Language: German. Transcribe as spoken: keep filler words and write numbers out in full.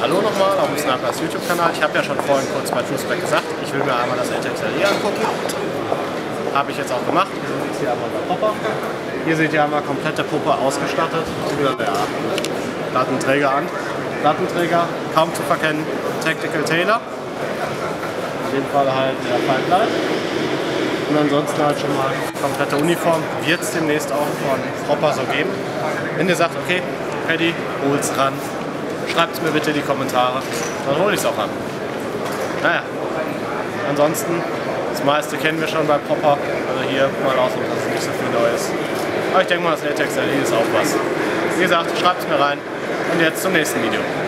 Hallo nochmal auf dem Snipers YouTube-Kanal. Ich habe ja schon vorhin kurz bei Truespec gesagt, ich will mir einmal das A T X L E angucken. Habe ich jetzt auch gemacht. Wir sind jetzt hier einmal bei Popper. Hier seht ihr einmal komplette Puppe ausgestattet. Wieder der Dattenträger an. Dattenträger kaum zu verkennen. Tactical Tailor. In dem Fall halt der Five Light. Und ansonsten halt schon mal komplette Uniform. Wird es demnächst auch von Popper so geben. Wenn ihr sagt, okay, Paddy, hol's ran. Schreibt es mir bitte in die Kommentare, dann hole ich es auch an. Naja, ansonsten, das meiste kennen wir schon bei Popper. Also hier mal aussuchen, dass es nicht so viel Neues. Aber ich denke mal, das A T X L E ist auch was. Wie gesagt, schreibt es mir rein. Und jetzt zum nächsten Video.